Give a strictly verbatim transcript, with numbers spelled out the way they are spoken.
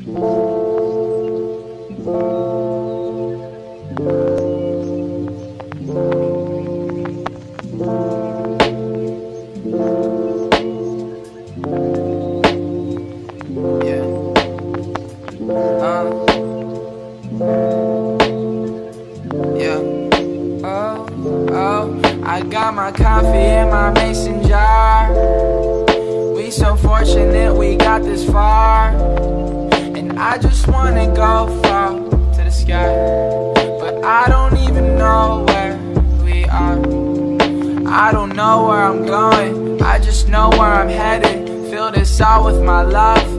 I got my coffee in my mason jar. We so fortunate we got this far. And I just wanna go far to the sky, but I don't even know where we are. I don't know where I'm going, I just know where I'm headed. Fill this out with my love.